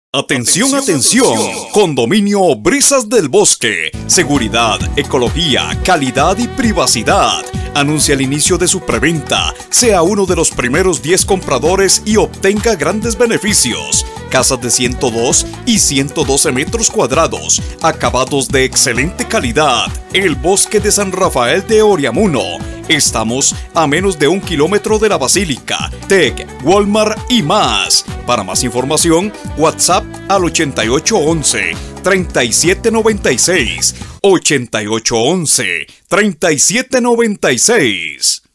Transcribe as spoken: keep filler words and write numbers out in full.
Atención, atención, Condominio Brisas del Bosque, seguridad, ecología, calidad y privacidad. Anuncia el inicio de su preventa. Sea uno de los primeros diez compradores y obtenga grandes beneficios. Casas de ciento dos y ciento doce metros cuadrados, acabados de excelente calidad. El Bosque de San Rafael de Oriamuno. Estamos a menos de un kilómetro de la Basílica, Tec, Walmart y más. Para más información, WhatsApp al ochenta y ocho once, treinta y siete noventa y seis, ochenta y ocho once, treinta y siete noventa y seis.